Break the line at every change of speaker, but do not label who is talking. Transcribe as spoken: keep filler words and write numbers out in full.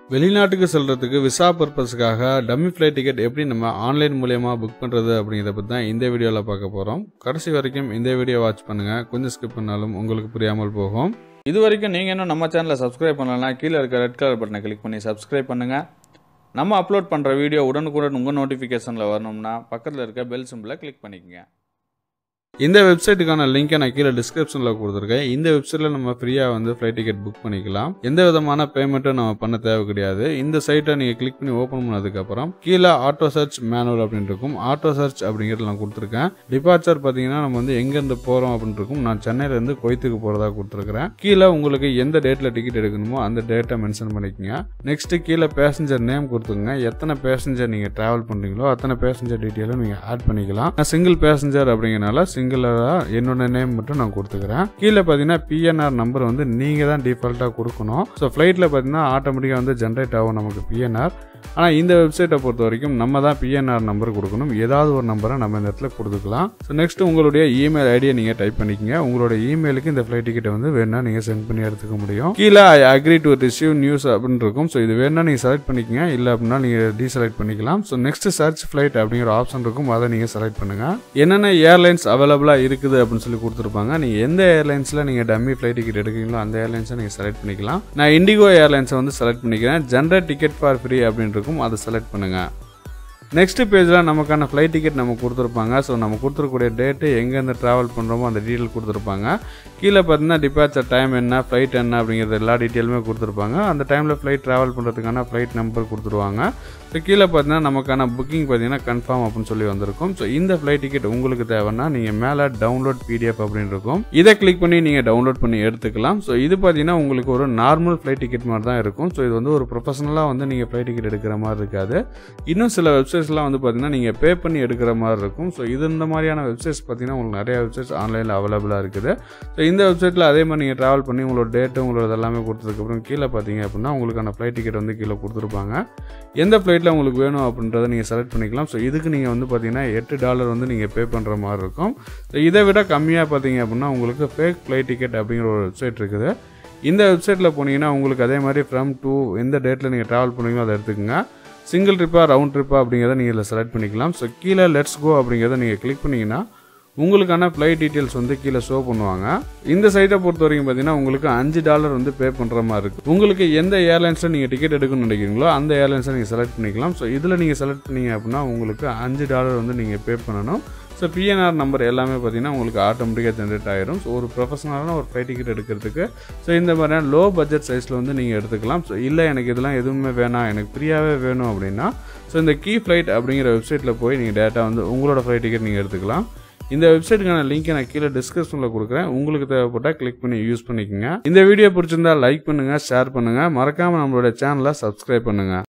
வெளிநாட்டுக்கு செல்றதுக்கு விசா பர்பஸ்க்காக டம்மி ஃப்ளைட் டிக்கெட் எப்படி நம்ம ஆன்லைன் மூலமா புக் பண்றது அப்படிங்கறத பத்தி தான் இந்த வீடியோல பார்க்க போறோம். கடைசி வரைக்கும் இந்த வீடியோ வாட்ச் பண்ணுங்க. கொஞ்சம் ஸ்கிப் பண்ணாலும் உங்களுக்கு புரியாமல் போகும்.
இது வரைக்கும் நீங்க இன்னும் நம்ம சேனலை சப்ஸ்கிரைப் பண்ணலனா கீழே இருக்க ரெட் கலர் பட்டனை கிளிக் பண்ணி சப்ஸ்கிரைப் பண்ணுங்க. நம்ம அப்லோட் பண்ற வீடியோ உடனுக்குடன் உங்க நோட்டிபிகேஷன்ல வரணும்னா பக்கத்துல இருக்க பெல் சிம்பலை கிளிக் பண்ணிக்கங்க.
இந்த வெப்சைட்டுக்கான லிங்கை நான் கீழே டிஸ்கிரிப்ஷன்ல கொடுத்துருக்கேன். இந்த வெப்சைட்ல நம்ம ஃப்ரீயா வந்து ஃப்ளைட் டிக்கெட் புக் பண்ணிக்கலாம். எந்த விதமான பேமெண்ட்டும் நம்ம பண்ண தேவை கிடையாது. இந்த சைட்டை நீங்க கிளிக் பண்ணி ஓபன் பண்ணதுக்கு அப்புறம் கீழே ஆட்டோ சர்ச் மேனுவல் அப்படின்னு இருக்கும். ஆட்டோ சர்ச் அப்படிங்கிறது நான் கொடுத்துருக்கேன். டிபார்ச்சர் பாத்தீங்கன்னா நம்ம வந்து எங்க இருந்து போறோம் அப்படின்னு இருக்கும். நான் சென்னையில இருந்து குவைத்துக்கு போறதா கொடுத்துருக்கேன். கீழே உங்களுக்கு எந்த டேட்ல டிக்கெட் எடுக்கணுமோ அந்த டேட்டை மென்ஷன் பண்ணிக்கோங்க. நெக்ஸ்ட் கீழே பேசஞ்சர் நேம் கொடுத்துங்க. எத்தனை பேசஞ்சர் நீங்க டிராவல் பண்றீங்களோ அத்தனை பேசஞ்சர் டீட்டெயிலும் நீங்க ஆட் பண்ணிக்கலாம். சிங்கிள் பேசஞ்சர் அப்படிங்கறனால என்னோட நேம் மட்டும் நான் கொடுத்துக்கிறேன். கீழே பாத்தீங்கன்னா பிஎன்ஆர் நம்பர் வந்து நீங்க தான் டிஃபால்ட்டா கொடுக்கணும். ஸோ ஃபிளைட்ல பாத்தீங்கன்னா ஆட்டோமேட்டிக்கா வந்து ஜென்ரேட் ஆகும் நமக்கு பிஎன்ஆர். ஆனா இந்த வெப்சைட்டை பொறுத்த வரைக்கும் நம்ம தான் பிஎன்ஆர் நம்பர் கொடுக்கணும். ஏதாவது ஒரு நம்பரை நம்ம இந்த இடத்துல கொடுத்துக்கலாம். ஸோ நெக்ஸ்ட் உங்களுடைய இமெயில் ஐடியை நீங்க டைப் பண்ணிக்கங்க. உங்களோட இமெயிலுக்கு இந்த ஃபிளைட் டிக்கெட்டை வந்து வேணா நீங்க சென்ட் பண்ணி எடுத்துக்க முடியும். கீழே I agree to receive news அப்படின்னு இருக்கும். ஸோ இது வேணா நீங்க செலக்ட் பண்ணிக்கங்க. இல்ல அப்படின்னா நீங்க டீசெலக்ட் பண்ணிக்கலாம். ஸோ நெக்ஸ்ட் சர்ச் ஃபிளைட் அப்படிங்கிற ஆப்ஷன் இருக்கும். அதை நீங்க செலக்ட் பண்ணுங்க. என்னென்ன ஏர்லைன்ஸ் அவைலபிளா இருக்குது அப்படின்னு சொல்லி கொடுத்துருப்பாங்க. நீங்க எந்த ஏர்லைன்ஸ்ல நீங்க டம்மி ஃபிளைட் டிக்கெட் எடுக்கிறீங்களோ அந்த ஏர்லைன்ஸை நீங்க செலக்ட் பண்ணிக்கலாம். நான் இண்டிகோ ஏர்லைன்ஸை வந்து செலக்ட் பண்ணிக்கிறேன். ஜென்ரேட் டிக்கெட் ஃபார் ஃப்ரீ அப்படின்னு இருக்கும். அதை செலக்ட் பண்ணுங்க. நெக்ஸ்ட் பேஜில் நமக்கான ஃப்ளைட் டிக்கெட் நம்ம கொடுத்துருப்பாங்க. ஸோ நம்ம கொடுத்துருக்கூடிய டேட்டு எங்கேருந்து ட்ராவல் பண்ணுறோமோ அந்த டீட்டெயில் கொடுத்துருப்பாங்க. கீழே பார்த்தீங்கன்னா டிபார்ச்சர் டைம் என்ன, ஃப்ளைட் என்ன அப்படிங்கிறது எல்லா டீட்டெயிலுமே கொடுத்துருப்பாங்க. அந்த டைமில் ஃப்ளைட் ட்ராவல் பண்ணுறதுக்கான ஃப்ளைட் நம்பர் கொடுத்துருவாங்க. ஸோ கீழே பார்த்தீங்கன்னா நமக்கான புக்கிங் பார்த்தீங்கன்னா கன்ஃபார்ம் அப்படின்னு சொல்லி வந்திருக்கும். ஸோ இந்த ஃப்ளைட் டிக்கெட் உங்களுக்கு தேவைன்னா நீங்கள் மேலே டவுன்லோட் பிடிஎஃப் அப்படின்னு இருக்கும். இதை கிளிக் பண்ணி நீங்கள் டவுன்லோட் பண்ணி எடுத்துக்கலாம். ஸோ இது பார்த்தீங்கன்னா உங்களுக்கு ஒரு நார்மல் ஃப்ளைட் டிக்கெட் மாதிரி தான் இருக்கும். ஸோ இது வந்து ஒரு ப்ரொஃபஷனலாக வந்து நீங்கள் ஃப்ளைட் டிக்கெட் எடுக்கிற மாதிரி இருக்காது. இன்னும் சில வெப்சைட்ஸ்லாம் வந்து பார்த்தீங்கன்னா நீங்கள் பே பண்ணி எடுக்கிற மாதிரி இருக்கும். ஸோ இது இந்த மாதிரியான வெப்சைட்ஸ் பார்த்தீங்கன்னா உங்களுக்கு நிறைய வெப்சைட்ஸ் ஆன்லைனில் அவைலபிளாக இருக்குது. ஸோ இந்த வெப்சைட்டில் அதே மாதிரி நீங்கள் ட்ராவல் பண்ணி உங்களோட டேட்டு உங்களோட எல்லாமே கொடுத்ததுக்கப்புறம் கீழே பார்த்தீங்க அப்படின்னா உங்களுக்கான ஃப்ளைட் டிக்கெட் வந்து கீழே கொடுத்துருப்பாங்க. எந்த ஃப்ளைட்டில் உங்களுக்கு வேணும் அப்படின்றத நீங்கள் செலக்ட் பண்ணிக்கலாம். ஸோ இதுக்கு நீங்கள் வந்து பார்த்தீங்கன்னா எட்டு டாலர் வந்து நீங்கள் பே பண்ணுற மாதிரி இருக்கும். ஸோ இதை விட கம்மியாக பார்த்தீங்க அப்படின்னா உங்களுக்கு ஃபேக் ஃப்ளைட் டிக்கெட் அப்படிங்கிற ஒரு வெப்சைட் இருக்குது. இந்த வெப்சைட்டில் போனீங்கன்னா உங்களுக்கு அதே மாதிரி ஃப்ரம் டூ எந்த டேட்டில் நீங்கள் ட்ராவல் பண்ணுவீங்களோ அதை எடுத்துக்கோங்க. சிங்கிள் ட்ரிப்பா ரவுண்ட் ட்ரிப்பா அப்படிங்கிறத நீங்கள் இதில் செலக்ட் பண்ணிக்கலாம். ஸோ கீழே லெட்ஸ் கோ அப்படிங்கிறத நீங்கள் கிளிக் பண்ணிங்கன்னா உங்களுக்கான ஃப்ளைட் டீட்டெயில்ஸ் வந்து கீழே ஷோ பண்ணுவாங்க. இந்த சைட்டை பொறுத்த வரைக்கும் பார்த்தீங்கன்னா உங்களுக்கு அஞ்சு டாலர் வந்து பே பண்ணுற மாதிரி இருக்குது. உங்களுக்கு எந்த ஏர்லைன்ஸில் நீங்கள் டிக்கெட் எடுக்கணும்னு நினைக்கிறீங்களோ அந்த ஏர்லைன்ஸை நீங்கள் செலக்ட் பண்ணிக்கலாம். ஸோ இதில் நீங்கள் செலக்ட் பண்ணீங்க அப்படின்னா உங்களுக்கு அஞ்சு டாலர் வந்து நீங்கள் பே பண்ணணும். ஸோ பிஎன்ஆர் நம்பர் எல்லாமே பார்த்தீங்கன்னா உங்களுக்கு ஆட்டோமேட்டிக்காக ஜென்ரேட் ஆயிரும். ஸோ ஒரு ப்ரொஃபஷனலான ஒரு ஃப்ளைட் டிக்கெட் எடுக்கிறதுக்கு ஸோ இந்த மாதிரியான லோ பட்ஜெட் சைஸில் வந்து நீங்கள் எடுத்துக்கலாம். ஸோ இல்லை எனக்கு இதெல்லாம் எதுவுமே வேணாம், எனக்கு ஃப்ரீயாகவே வேணும் அப்படின்னா ஸோ இந்த கீ ஃப்ளைட் அப்படிங்கிற வெப்சைட்டில் போய் நீங்கள் டேட்டா வந்து உங்களோட ஃப்ளைட் டிக்கெட் நீங்கள் எடுத்துக்கலாம். இந்த வெப்சைட்டுக்கான லிங்கை நான் கீழே டிஸ்கிரிப்ஷனில் கொடுக்குறேன். உங்களுக்கு தேவைப்பட்டால் கிளிக் பண்ணி யூஸ் பண்ணிக்கோங்க. இந்த வீடியோ பிடிச்சிருந்தா லைக் பண்ணுங்க, ஷேர் பண்ணுங்க, மறக்காம நம்மளோட சேனலை சப்ஸ்கிரைப் பண்ணுங்க.